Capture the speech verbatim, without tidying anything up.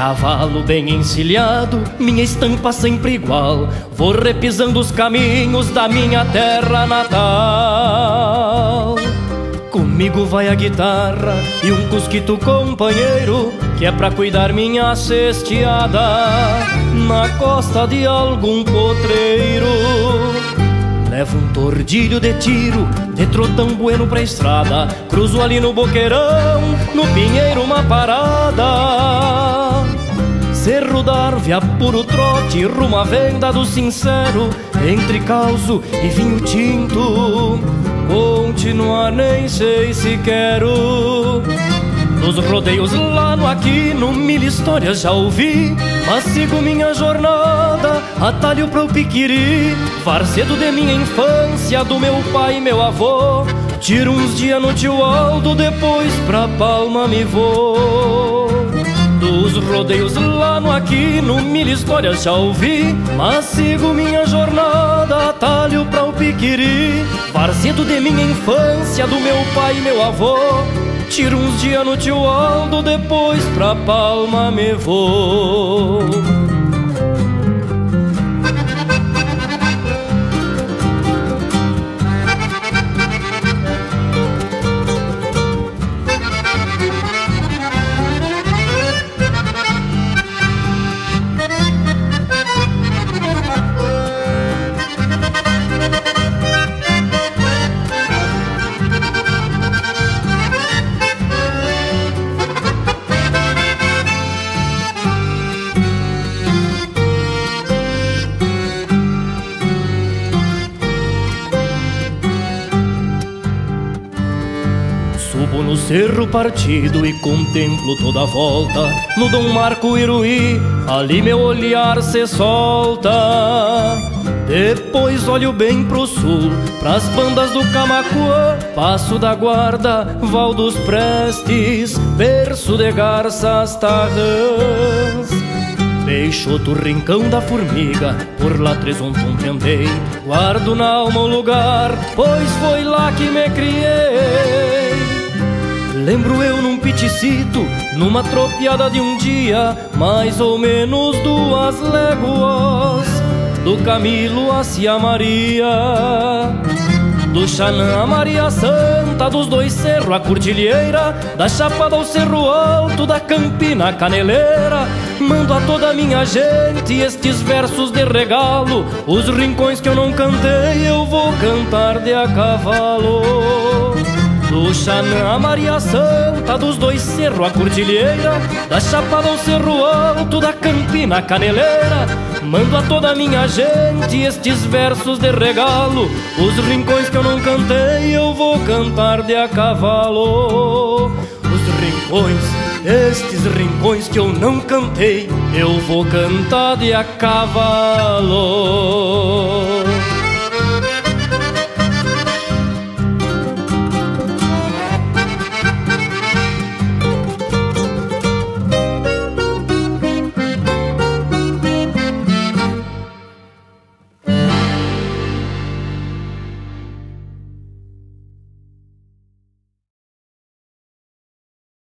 cavalo bem encilhado, minha estampa sempre igual, vou repisando os caminhos da minha terra natal. Comigo vai a guitarra e um cusquito companheiro, que é pra cuidar minha cesteada na costa de algum potreiro. Levo um tordilho de tiro, de trotão bueno pra estrada, cruzo ali no boqueirão, no pinheiro uma parada. Cerro d'Árvore, puro trote, rumo à venda do sincero, entre causo e vinho tinto, continuar nem sei se quero. Nos rodeios lá no Aquino, mil histórias já ouvi, mas sigo minha jornada, atalho pro Piquiri, varzedo de minha infância, do meu pai e meu avô. Tiro uns dias no tio Aldo, depois pra Palma me vou. Dos rodeios lá no Aquino, mil histórias já ouvi, mas sigo minha jornada, atalho pra o Piquiri, varzedo de minha infância, do meu pai e meu avô. Tiro uns dias no tio Aldo, depois pra Palma me vou. Subo no cerro partido e contemplo toda a volta, no Dom Marco Iruí, ali meu olhar se solta. Depois olho bem pro sul, pras bandas do Camaquã, Passo da Guarda, Val dos Prestes, berço de garças tarrãs. Peixoto, rincão da formiga, por lá Tresontum andei, guardo na alma o lugar, pois foi lá que me criei. Lembro eu num piticito, numa tropiada de um dia, mais ou menos duas léguas, do Camilo a Cia Maria, do Xanã a Maria Santa, dos dois cerros a Cordilheira, da Chapada ao Cerro Alto, da Campina a Caneleira. Mando a toda a minha gente estes versos de regalo, os rincões que eu não cantei eu vou cantar de a cavalo. Do Xanã a Maria Santa, dos dois cerros a Cordilheira, da Chapada ao Cerro Alto, da Campina a Caneleira. Mando a toda a minha gente estes versos de regalo, os rincões que eu não cantei eu vou cantar de a cavalo. Os rincões, estes rincões que eu não cantei eu vou cantar de a cavalo.